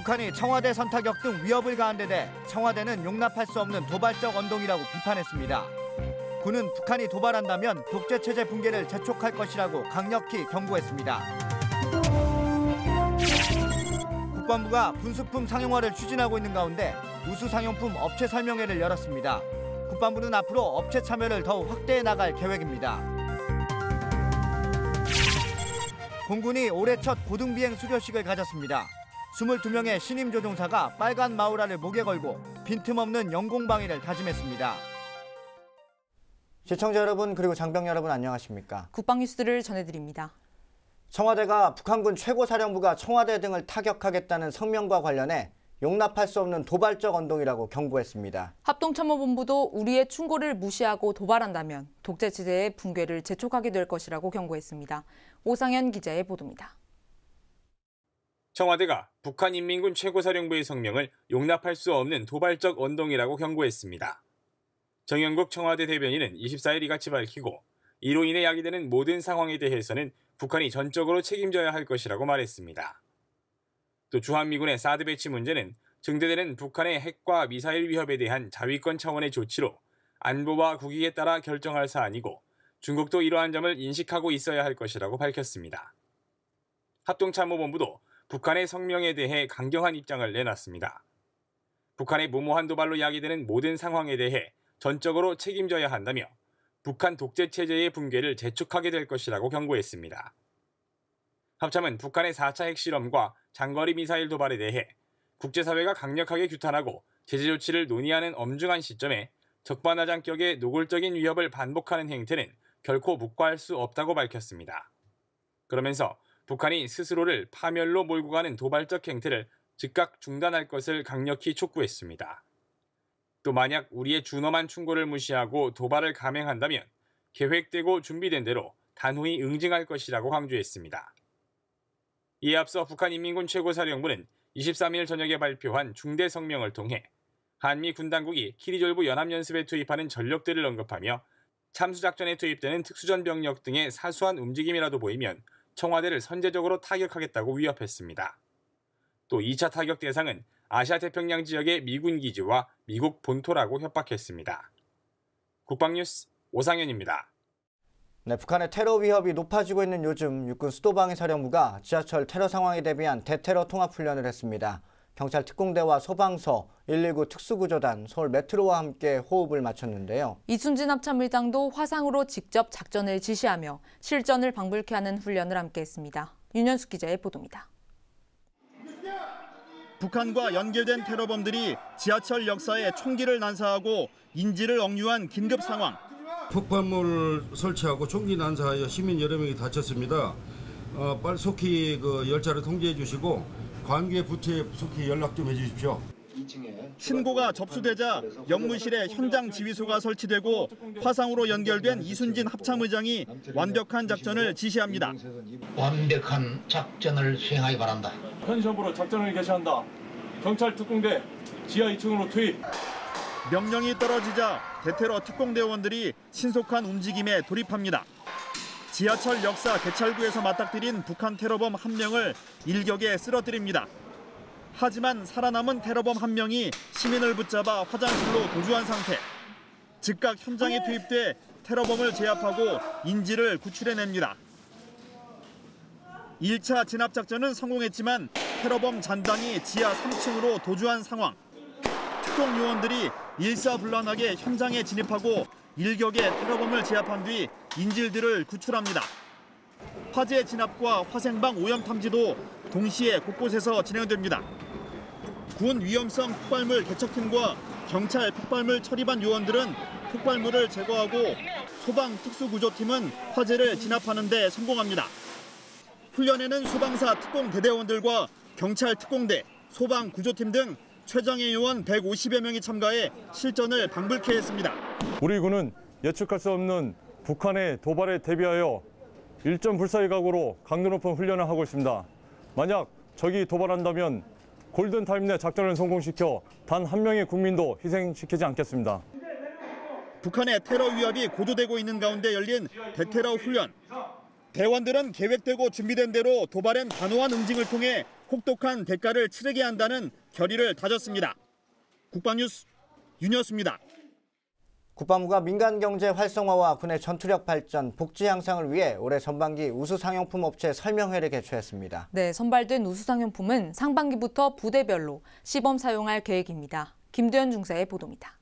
북한이 청와대 선타격 등 위협을 가한 데 대해 청와대는 용납할 수 없는 도발적 언동이라고 비판했습니다. 군은 북한이 도발한다면 독재체제 붕괴를 재촉할 것이라고 강력히 경고했습니다. 국방부가 군수품 상용화를 추진하고 있는 가운데 우수상용품 업체 설명회를 열었습니다. 국방부는 앞으로 업체 참여를 더욱 확대해 나갈 계획입니다. 공군이 올해 첫 고등비행 수료식을 가졌습니다. 22명의 신임 조종사가 빨간 마우라를 목에 걸고 빈틈없는 영공방위를 다짐했습니다. 시청자 여러분 그리고 장병 여러분 안녕하십니까? 국방뉴스를 전해드립니다. 청와대가 북한군 최고사령부가 청와대 등을 타격하겠다는 성명과 관련해 용납할 수 없는 도발적 언동이라고 경고했습니다. 합동참모본부도 우리의 충고를 무시하고 도발한다면 독재체제의 붕괴를 재촉하게 될 것이라고 경고했습니다. 오상현 기자의 보도입니다. 청와대가 북한인민군 최고사령부의 성명을 용납할 수 없는 도발적 언동이라고 경고했습니다. 정영국 청와대 대변인은 24일 이같이 밝히고 이로 인해 야기되는 모든 상황에 대해서는 북한이 전적으로 책임져야 할 것이라고 말했습니다. 또 주한미군의 사드 배치 문제는 증대되는 북한의 핵과 미사일 위협에 대한 자위권 차원의 조치로 안보와 국익에 따라 결정할 사안이고 중국도 이러한 점을 인식하고 있어야 할 것이라고 밝혔습니다. 합동참모본부도 북한의 성명에 대해 강경한 입장을 내놨습니다. 북한의 무모한 도발로 야기되는 모든 상황에 대해 전적으로 책임져야 한다며 북한 독재체제의 붕괴를 재촉하게 될 것이라고 경고했습니다. 합참은 북한의 4차 핵실험과 장거리 미사일 도발에 대해 국제사회가 강력하게 규탄하고 제재 조치를 논의하는 엄중한 시점에 적반하장격의 노골적인 위협을 반복하는 행태는 결코 묵과할 수 없다고 밝혔습니다. 그러면서 북한이 스스로를 파멸로 몰고 가는 도발적 행태를 즉각 중단할 것을 강력히 촉구했습니다. 또 만약 우리의 준엄한 충고를 무시하고 도발을 감행한다면 계획되고 준비된 대로 단호히 응징할 것이라고 강조했습니다. 이에 앞서 북한인민군 최고사령부는 23일 저녁에 발표한 중대 성명을 통해 한미 군 당국이 키리졸브 연합연습에 투입하는 전력들을 언급하며 참수작전에 투입되는 특수전 병력 등의 사소한 움직임이라도 보이면 청와대를 선제적으로 타격하겠다고 위협했습니다. 또 2차 타격 대상은 아시아태평양 지역의 미군 기지와 미국 본토라고 협박했습니다. 국방뉴스 오상현입니다. 네, 북한의 테러 위협이 높아지고 있는 요즘 육군 수도방위사령부가 지하철 테러 상황에 대비한 대테러 통합훈련을 했습니다. 경찰 특공대와 소방서, 119 특수구조단, 서울 메트로와 함께 호흡을 맞췄는데요. 이순진 합참의장도 화상으로 직접 작전을 지시하며 실전을 방불케 하는 훈련을 함께했습니다. 윤현숙 기자의 보도입니다. 북한과 연결된 테러범들이 지하철 역사에 총기를 난사하고 인지를 억류한 긴급 상황. 폭발물 설치하고 총기 난사하여 시민 여러 명이 다쳤습니다. 빨리 속히 열차를 통제해 주시고 관계 부처에 속히 연락 좀 해주십시오. 신고가 접수되자 영무실에 현장 지휘소가 설치되고 화상으로 연결된 이순진 합참의장이 완벽한 작전을 지시합니다. 완벽한 작전을 수행하기 바란다. 현시험부로 작전을 개시한다. 경찰 특공대 지하 2층으로 투입. 명령이 떨어지자 대테러 특공대원들이 신속한 움직임에 돌입합니다. 지하철 역사 개찰구에서 맞닥뜨린 북한 테러범 한 명을 일격에 쓰러뜨립니다. 하지만 살아남은 테러범 한 명이 시민을 붙잡아 화장실로 도주한 상태. 즉각 현장에 투입돼 테러범을 제압하고 인지를 구출해냅니다. 1차 진압작전은 성공했지만 테러범 잔당이 지하 3층으로 도주한 상황. 특공요원들이 일사불란하게 현장에 진입하고 일격의 테러범을 제압한 뒤 인질들을 구출합니다. 화재 진압과 화생방 오염 탐지도 동시에 곳곳에서 진행됩니다. 군 위험성 폭발물 개척팀과 경찰 폭발물 처리반 요원들은 폭발물을 제거하고 소방 특수구조팀은 화재를 진압하는 데 성공합니다. 훈련에는 소방사 특공대대원들과 경찰 특공대, 소방 구조팀 등 최정예 요원 150여 명이 참가해 실전을 방불케 했습니다. 우리 군은 예측할 수 없는 북한의 도발에 대비하여 일전불사의 각오로 강도 높은 훈련을 하고 있습니다. 만약 적이 도발한다면 골든타임 내 작전을 성공시켜 단 한 명의 국민도 희생시키지 않겠습니다. 북한의 테러 위협이 고조되고 있는 가운데 열린 대테러 훈련. 대원들은 계획되고 준비된 대로 도발엔 단호한 응징을 통해 혹독한 대가를 치르게 한다는 결의를 다졌습니다. 국방뉴스 윤여수입니다. 국방부가 민간 경제 활성화와 군의 전투력 발전, 복지 향상을 위해 올해 전반기 우수상용품 업체 설명회를 개최했습니다. 네, 선발된 우수상용품은 상반기부터 부대별로 시범 사용할 계획입니다. 김두현 중사의 보도입니다.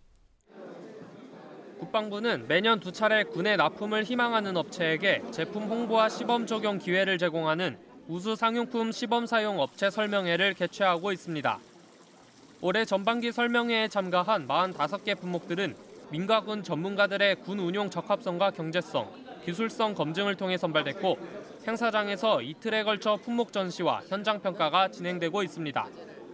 국방부는 매년 2차례 군의 납품을 희망하는 업체에게 제품 홍보와 시범 적용 기회를 제공하는 우수상용품 시범 사용 업체 설명회를 개최하고 있습니다. 올해 전반기 설명회에 참가한 45개 품목들은 민가군 전문가들의 군 운용 적합성과 경제성, 기술성 검증을 통해 선발됐고 행사장에서 이틀에 걸쳐 품목 전시와 현장 평가가 진행되고 있습니다.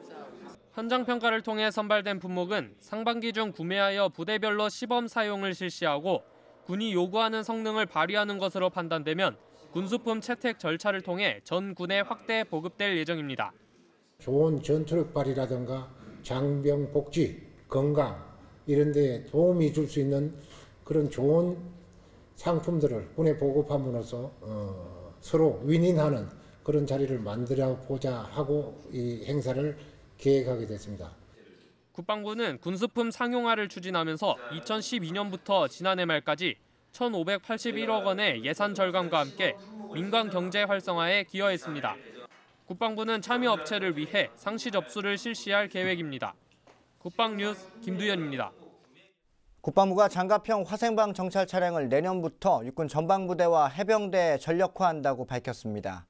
현장 평가를 통해 선발된 품목은 상반기 중 구매하여 부대별로 시범 사용을 실시하고 군이 요구하는 성능을 발휘하는 것으로 판단되면 군수품 채택 절차를 통해 전 군에 확대 보급될 예정입니다. 좋은 전투력 발휘라든가 장병 복지, 건강 이런 데 도움이 줄 수 있는 그런 좋은 상품들을 군에 보급함으로써 서로 윈윈하는 그런 자리를 만들어 보자 하고 이 행사를 계획하게 됐습니다. 국방부는 군수품 상용화를 추진하면서 2012년부터 지난해 말까지 1,581억 원의 예산 절감과 함께 민간 경제 활성화에 기여했습니다. 국방부는 참여 업체를 위해 상시 접수를 실시할 계획입니다. 국방뉴스 김두현입니다. 국방부가 장갑형 화생방 정찰 차량을 내년부터 육군 전방부대와 해병대에 전력화한다고 밝혔습니다.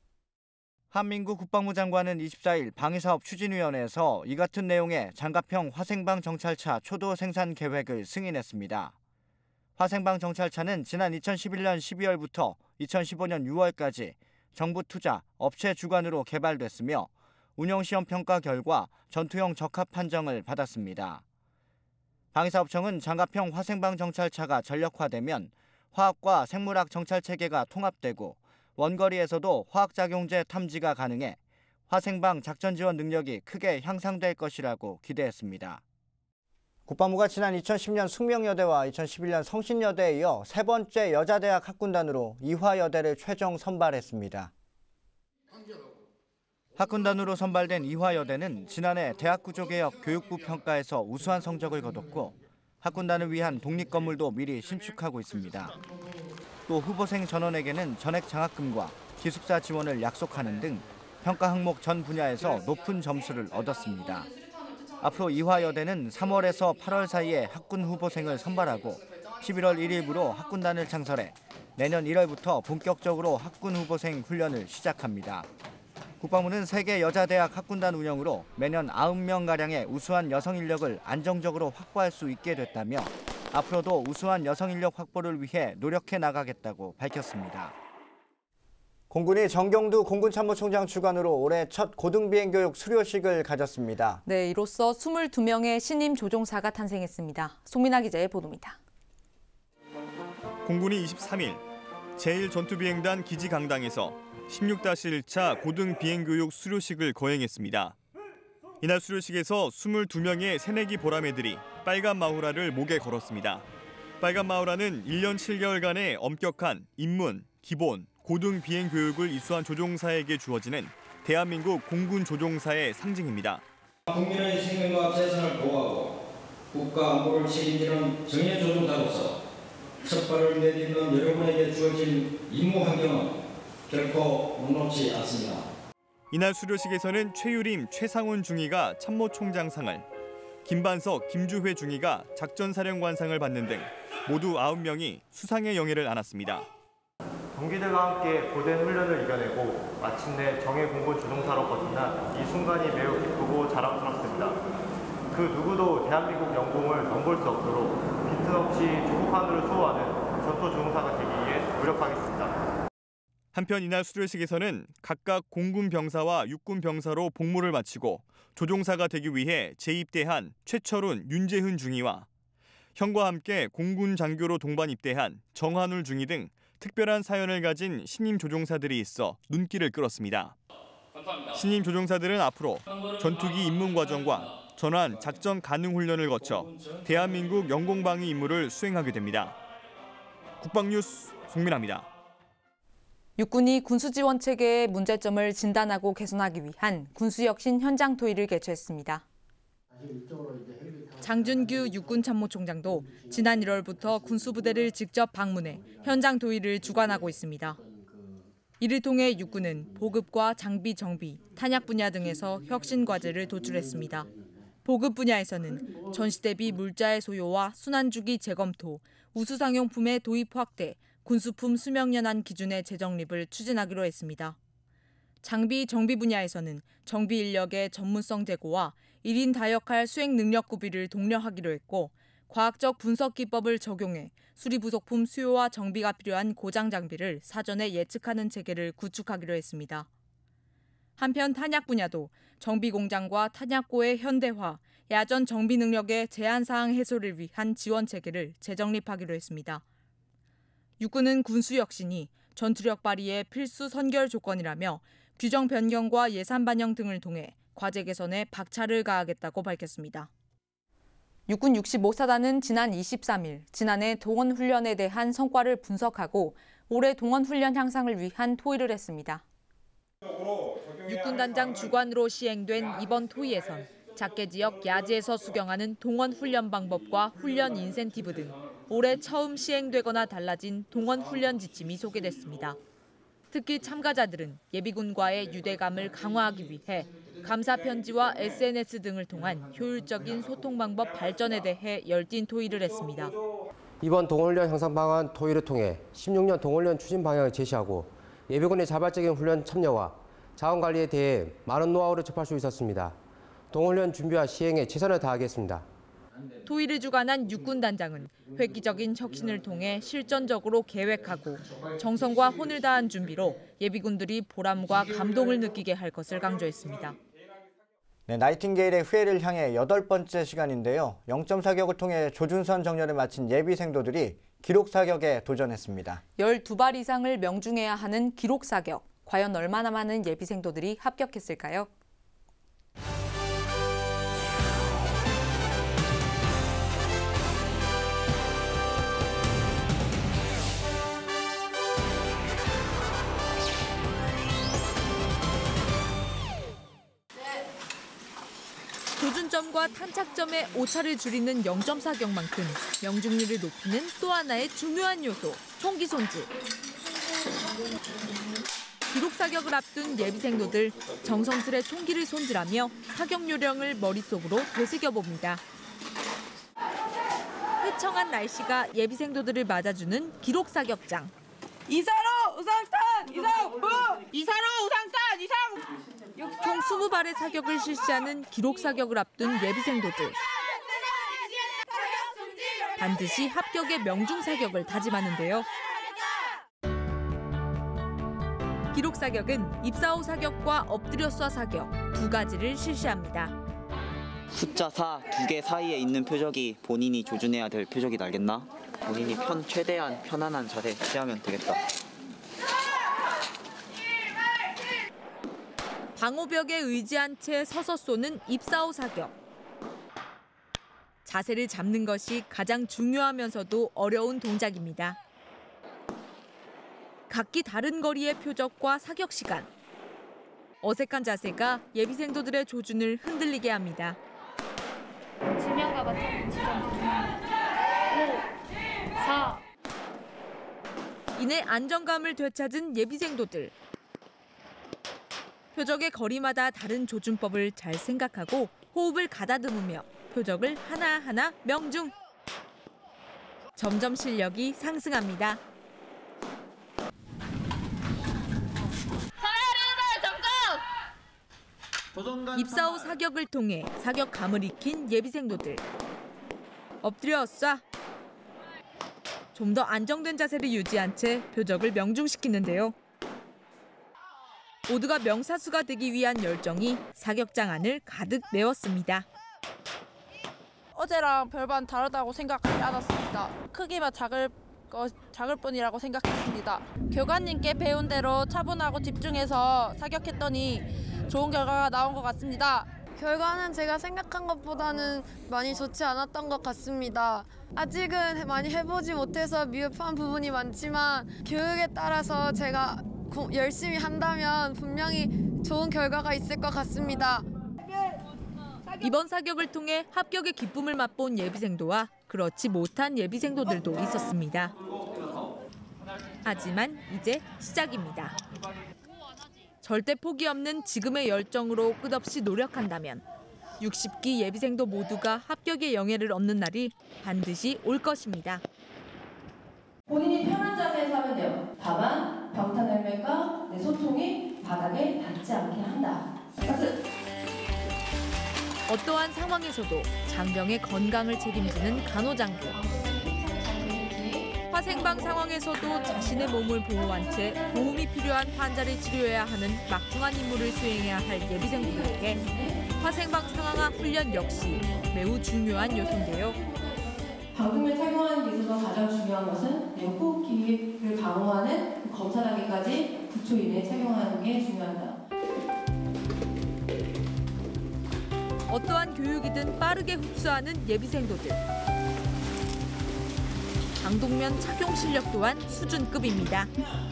한민구 국방부 장관은 24일 방위사업 추진위원회에서 이 같은 내용의 장갑형 화생방 정찰차 초도 생산 계획을 승인했습니다. 화생방 정찰차는 지난 2011년 12월부터 2015년 6월까지 정부 투자, 업체 주관으로 개발됐으며 운영시험 평가 결과 전투형 적합 판정을 받았습니다. 방위사업청은 장갑형 화생방 정찰차가 전력화되면 화학과 생물학 정찰체계가 통합되고 원거리에서도 화학작용제 탐지가 가능해 화생방 작전 지원 능력이 크게 향상될 것이라고 기대했습니다. 국방부가 지난 2010년 숙명여대와 2011년 성신여대에 이어 세 번째 여자대학 학군단으로 이화여대를 최종 선발했습니다. 학군단으로 선발된 이화여대는 지난해 대학구조개혁 교육부 평가에서 우수한 성적을 거뒀고 학군단을 위한 독립건물도 미리 신축하고 있습니다. 또 후보생 전원에게는 전액 장학금과 기숙사 지원을 약속하는 등 평가 항목 전 분야에서 높은 점수를 얻었습니다. 앞으로 이화여대는 3월에서 8월 사이에 학군 후보생을 선발하고 11월 1일부로 학군단을 창설해 내년 1월부터 본격적으로 학군 후보생 훈련을 시작합니다. 국방부는 세계 여자대학 학군단 운영으로 매년 90명가량의 우수한 여성 인력을 안정적으로 확보할 수 있게 됐다며 앞으로도 우수한 여성 인력 확보를 위해 노력해 나가겠다고 밝혔습니다. 공군이 정경두 공군참모총장 주관으로 올해 첫 고등비행교육 수료식을 가졌습니다. 네, 이로써 22명의 신임 조종사가 탄생했습니다. 송민아 기자의 보도입니다. 공군이 23일 제1전투비행단 기지강당에서 16-1차 고등비행교육 수료식을 거행했습니다. 이날 수료식에서 22명의 새내기 보람애들이 빨간 마우라를 목에 걸었습니다. 빨간 마우라는 1년 7개월간의 엄격한 입문, 기본, 고등 비행 교육을 이수한 조종사에게 주어지는 대한민국 공군 조종사의 상징입니다. 국민의 생명과 재산을 보호하고 국가 안보를 책임지는 정예 조종사로서 첫 발을 내딛는 여러분에게 주어진 임무 환경은 결코 녹록지 않습니다. 이날 수료식에서는 최유림, 최상훈 중위가 참모총장상을, 김반석, 김주회 중위가 작전사령관상을 받는 등 모두 9명이 수상의 영예를 안았습니다. 동기들과 함께 고된 훈련을 이겨내고 마침내 정예 공군 조종사로 거듭난 이 순간이 매우 기쁘고 자랑스럽습니다. 그 누구도 대한민국 영공을 넘볼 수 없도록 빈틈없이 조국 하늘을 수호하는 전투 조종사가 되기 위해 노력하겠습니다. 한편 이날 수료식에서는 각각 공군 병사와 육군 병사로 복무를 마치고 조종사가 되기 위해 재입대한 최철훈, 윤재훈 중위와 형과 함께 공군 장교로 동반 입대한 정한울 중위 등 특별한 사연을 가진 신임 조종사들이 있어 눈길을 끌었습니다. 신임 조종사들은 앞으로 전투기 입문 과정과 전환 작전 가능 훈련을 거쳐 대한민국 영공방위 임무를 수행하게 됩니다. 국방뉴스 송민아입니다. 육군이 군수지원 체계의 문제점을 진단하고 개선하기 위한 군수혁신 현장 토의를 개최했습니다. 장준규 육군참모총장도 지난 1월부터 군수부대를 직접 방문해 현장 토의를 주관하고 있습니다. 이를 통해 육군은 보급과 장비 정비, 탄약 분야 등에서 혁신 과제를 도출했습니다. 보급 분야에서는 전시 대비 물자의 소요와 순환주기 재검토, 우수상용품의 도입 확대, 군수품 수명연한 기준의 재정립을 추진하기로 했습니다. 장비 정비 분야에서는 정비 인력의 전문성 제고와 1인 다역할 수행 능력 구비를 독려하기로 했고, 과학적 분석 기법을 적용해 수리 부속품 수요와 정비가 필요한 고장 장비를 사전에 예측하는 체계를 구축하기로 했습니다. 한편 탄약 분야도 정비 공장과 탄약고의 현대화, 야전 정비 능력의 제한사항 해소를 위한 지원 체계를 재정립하기로 했습니다. 육군은 군수혁신이 전투력 발휘의 필수 선결 조건이라며 규정 변경과 예산 반영 등을 통해 과제 개선에 박차를 가하겠다고 밝혔습니다. 육군 65사단은 지난 23일 지난해 동원훈련에 대한 성과를 분석하고 올해 동원훈련 향상을 위한 토의를 했습니다. 육군단장 주관으로 시행된 이번 토의에선 작게 지역 야지에서 수경하는 동원훈련 방법과 훈련 인센티브 등 올해 처음 시행되거나 달라진 동원훈련 지침이 소개됐습니다. 특히 참가자들은 예비군과의 유대감을 강화하기 위해 감사 편지와 SNS 등을 통한 효율적인 소통 방법 발전에 대해 열띤 토의를 했습니다. 이번 동원훈련 향상 방안 토의를 통해 16년 동원훈련 추진 방향을 제시하고 예비군의 자발적인 훈련 참여와 자원 관리에 대해 많은 노하우를 접할 수 있었습니다. 동원훈련 준비와 시행에 최선을 다하겠습니다. 토의를 주관한 육군단장은 획기적인 혁신을 통해 실전적으로 계획하고 정성과 혼을 다한 준비로 예비군들이 보람과 감동을 느끼게 할 것을 강조했습니다. 네, 나이팅게일의 후예를 향해 8번째 시간인데요. 0.4격을 통해 조준선 정렬을 마친 예비생도들이 기록 사격에 도전했습니다. 12발 이상을 명중해야 하는 기록 사격. 과연 얼마나 많은 예비생도들이 합격했을까요? 조준점과 탄착점의 오차를 줄이는 0.4격만큼 명중률을 높이는 또 하나의 중요한 요소, 총기 손질. 기록 사격을 앞둔 예비생도들 정성스레 총기를 손질하며 사격 요령을 머릿속으로 되새겨봅니다. 회청한 날씨가 예비생도들을 맞아주는 기록 사격장. 이사로 우상탄 이상부! 이사로 우상탄 이상! 총 20발의 사격을 실시하는 기록 사격을 앞둔 예비생도들. 반드시 합격의 명중 사격을 다짐하는데요. 기록 사격은 입사 후 사격과 엎드려 쏴 사격 두 가지를 실시합니다. 숫자 4 두 개 사이에 있는 표적이 본인이 조준해야 될 표적이 알겠나? 본인이 최대한 편안한 자세 취하면 되겠다. 방호벽에 의지한 채 서서 쏘는 입사 후 사격. 자세를 잡는 것이 가장 중요하면서도 어려운 동작입니다. 각기 다른 거리의 표적과 사격 시간. 어색한 자세가 예비생도들의 조준을 흔들리게 합니다. 지명과 맞춰 지점 5, 4. 이내 안정감을 되찾은 예비생도들. 표적의 거리마다 다른 조준법을 잘 생각하고 호흡을 가다듬으며 표적을 하나하나 명중. 점점 실력이 상승합니다. 입사 후 사격을 통해 사격감을 익힌 예비생도들. 엎드려 쏴. 좀 더 안정된 자세를 유지한 채 표적을 명중시키는데요. 모두가 명사수가 되기 위한 열정이 사격장 안을 가득 메웠습니다. 어제랑 별반 다르다고 생각하지 않았습니다. 크기만 작을 뿐이라고 생각했습니다. 교관님께 배운 대로 차분하고 집중해서 사격했더니 좋은 결과가 나온 것 같습니다. 결과는 제가 생각한 것보다는 많이 좋지 않았던 것 같습니다. 아직은 많이 해보지 못해서 미흡한 부분이 많지만 교육에 따라서 제가 열심히 한다면 분명히 좋은 결과가 있을 것 같습니다. 이번 사격을 통해 합격의 기쁨을 맛본 예비생도와 그렇지 못한 예비생도들도 있었습니다. 하지만 이제 시작입니다. 절대 포기 없는 지금의 열정으로 끝없이 노력한다면 60기 예비생도 모두가 합격의 영예를 얻는 날이 반드시 올 것입니다. 본인이 편한 자세에서 하면 돼요. 다만 병탄 헬멧과 내 소통이 바닥에 닿지 않게 한다. 박수! 어떠한 상황에서도 장병의 건강을 책임지는 간호장교. 화생방 상황에서도 자신의 몸을 보호한 채 도움이 필요한 환자를 치료해야 하는 막중한 임무를 수행해야 할 예비생들에게 화생방 상황화 훈련 역시 매우 중요한 요소인데요. 방독면 착용하는 데 있어서 가장 중요한 것은 내 호흡기를 방어하는 검사라기까지 9초 이내에 착용하는 게 중요하다. 어떠한 교육이든 빠르게 흡수하는 예비생도들. 방독면 착용 실력 또한 수준급입니다.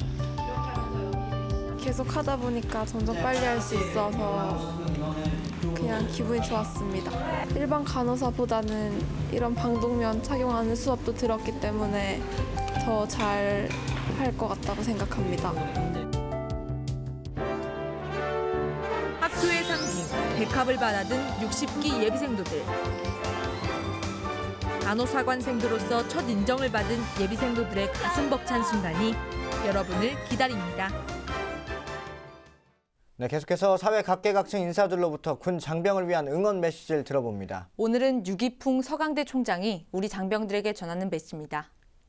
계속 하다 보니까 점점 빨리 할 수 있어서 그냥 기분이 좋았습니다. 일반 간호사보다는 이런 방독면 착용하는 수업도 들었기 때문에 더 잘 할 것 같다고 생각합니다. 학교의 상징, 백합을 받아든 60기 예비생도들. 간호사관생도로서 첫 인정을 받은 예비생도들의 가슴 벅찬 순간이 여러분을 기다립니다. 네, 계속해서 사회 각계각층 인사들로부터 군 장병을 위한 응원 메시지를 들어봅니다. 오늘은 유기풍 서강대 총장이 우리 장병들에게 전하는 메시지입니다.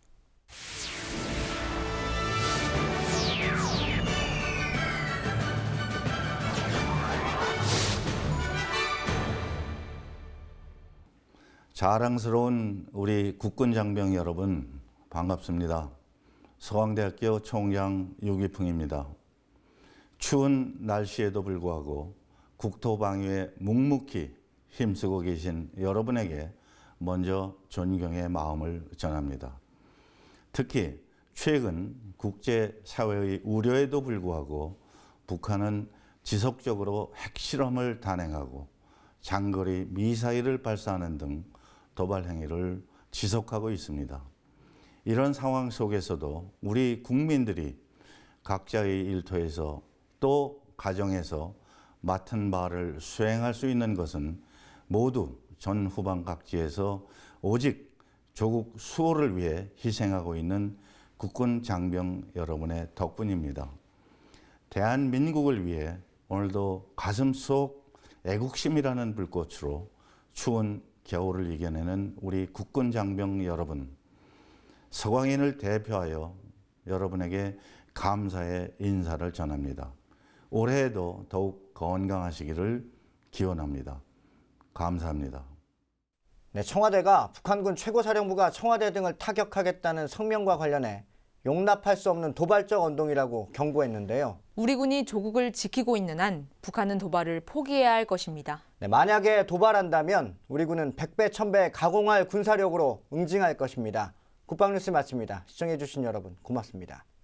자랑스러운 우리 국군 장병 여러분 반갑습니다. 서강대학교 총장 유기풍입니다. 추운 날씨에도 불구하고 국토방위에 묵묵히 힘쓰고 계신 여러분에게 먼저 존경의 마음을 전합니다. 특히 최근 국제사회의 우려에도 불구하고 북한은 지속적으로 핵실험을 단행하고 장거리 미사일을 발사하는 등 도발 행위를 지속하고 있습니다. 이런 상황 속에서도 우리 국민들이 각자의 일터에서 또 가정에서 맡은 바를 수행할 수 있는 것은 모두 전 후방 각지에서 오직 조국 수호를 위해 희생하고 있는 국군 장병 여러분의 덕분입니다. 대한민국을 위해 오늘도 가슴 속 애국심이라는 불꽃으로 추운 겨울을 이겨내는 우리 국군 장병 여러분, 서광인을 대표하여 여러분에게 감사의 인사를 전합니다. 올해에도 더욱 건강하시기를 기원합니다. 감사합니다. 네, 청와대가 북한군 최고사령부가 청와대 등을 타격하겠다는 성명과 관련해 용납할 수 없는 도발적 언동이라고 경고했는데요. 우리 군이 조국을 지키고 있는 한 북한은 도발을 포기해야 할 것입니다. 네, 만약에 도발한다면 우리 군은 100배, 1000배 가공할 군사력으로 응징할 것입니다. 국방뉴스 마칩니다. 시청해주신 여러분 고맙습니다.